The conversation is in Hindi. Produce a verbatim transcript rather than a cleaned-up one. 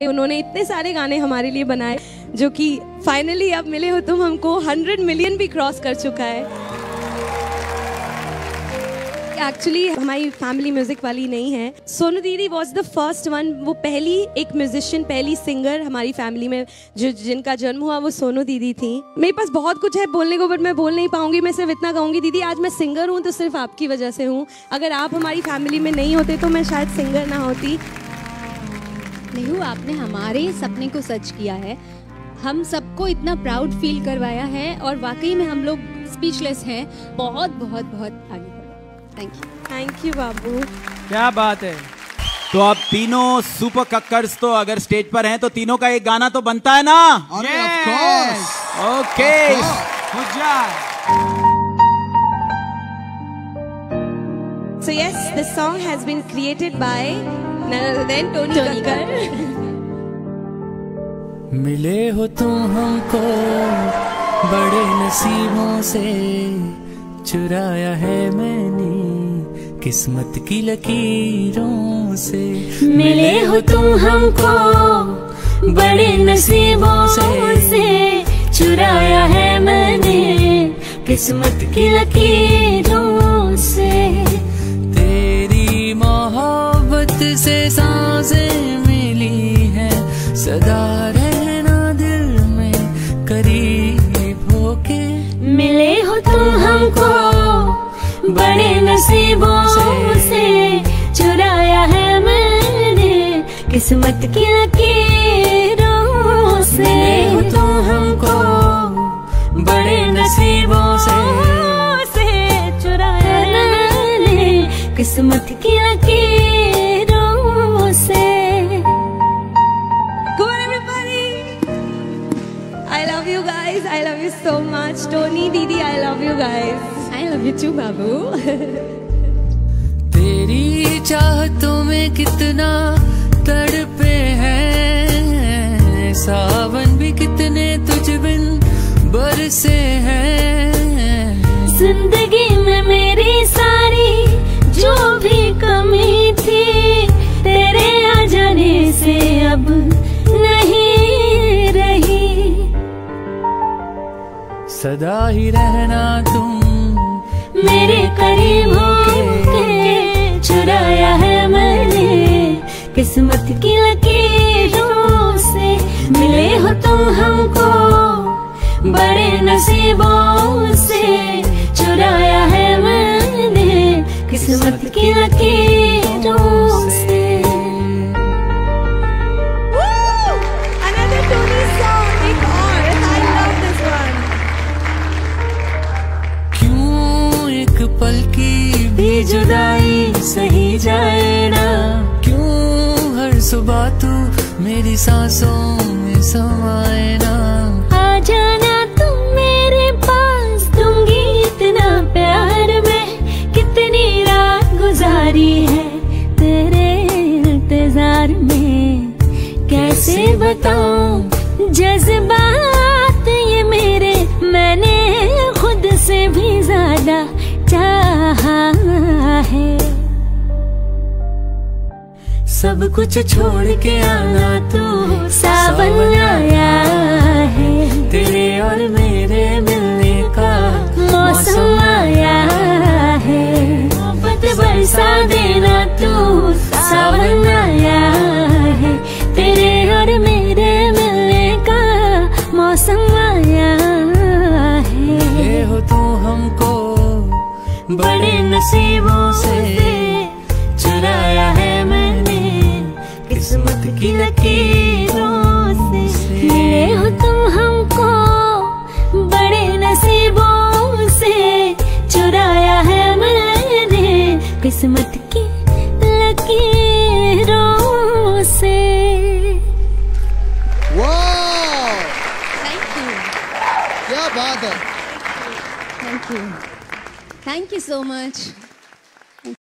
उन्होंने इतने सारे गाने हमारे लिए बनाए जो कि फाइनली अब मिले हो तुम हमको हंड्रेड मिलियन भी क्रॉस कर चुका है। एक्चुअली हमारी फैमिली म्यूजिक वाली नहीं है। सोनू दीदी वॉज द फर्स्ट वन, वो पहली एक म्यूजिशियन, पहली सिंगर हमारी फैमिली में जो जिनका जन्म हुआ वो सोनू दीदी थी। मेरे पास बहुत कुछ है बोलने को बट मैं बोल नहीं पाऊंगी। मैं सिर्फ इतना कहूंगी दीदी आज मैं सिंगर हूँ तो सिर्फ आपकी वजह से हूँ। अगर आप हमारी फैमिली में नहीं होते तो मैं शायद सिंगर ना होती। नेहू, आपने हमारे सपने को सच किया है, हम सबको इतना प्राउड फील करवाया है और वाकई में हम लोग स्पीचलेस हैं। बहुत बहुत बहुत आगे बढ़ो। Thank you. थैंक यू बाबू। क्या बात है। तो अब तीनों सुपर कक्कर्स तो अगर स्टेज पर हैं तो तीनों का एक गाना तो बनता है ना? अरे ऑफ कोर्स। ओके हो जाए। So yes, this song has been created by none other than Tony Kakkar. मिले हो तुम हमको बड़े नसीबों से, चुराया है मैंने किस्मत की लकीरों से। मिले हो तुम हमको बड़े नसीबों से, चुराया है मैंने किस्मत की लकीरों से। तेरी मोहब्बत से सांसें मिली हैं, सदा रहना दिल में करीब होके। मिले हो तुम हमको बड़े नसीबों से, चुराया है मैंने किस्मत की लकीरों से। मिले हो तुम हमको बड़े नसीबों से, चुराया है मैंने किस्मत की लकीरों से। Go on everybody! I love you guys. I love you so much. Tony दीदी, I love you guys. I love you too, बाबू। तेरी चाहतों में कितना तड़पे हैं, सावन भी कितने तुझ बिन बरसे हैं। जिंदगी में मेरी सारी जो भी कमी थी, तेरे आ जाने से अब नहीं रही। सदा ही रहना तुम मेरे करीब होके, चुराया है मैंने किस्मत की लकीरों से। मिले हो तुम हमको बड़े नसीबों से, चुराया है मैंने किस्मत की लकीरों से। Another Tony song. एक और. I love this one. क्यों एक पल की भी जुदाई सही जाए ना, क्यों हर सुबह तू मेरी सांसों में समाए ना। आ जाना तुम मेरे पास, दूंगी इतना प्यार में, कितनी रात गुजारी है तेरे इंतजार में। कैसे बताऊं जज्बात ये मेरे, मैंने खुद से भी ज्यादा चाहा है। सब कुछ छोड़ के आना तू, सावन आया है, तेरे और मेरे मिलने का मौसम आया है। मोहब्बत बरसा देना तू, सावन आया है, तेरे और मेरे मिलने का मौसम आया है। मिले हो तू हमको बड़े नसीबों से, चुराया है मैंने किस्मत की लकीरों से। मिले हो तुम हमको बड़े नसीबों से, चुराया है मैंने किस्मत की लकीरों से। वाह, थैंक यू। क्या बात है। Thank you. Thank you so much.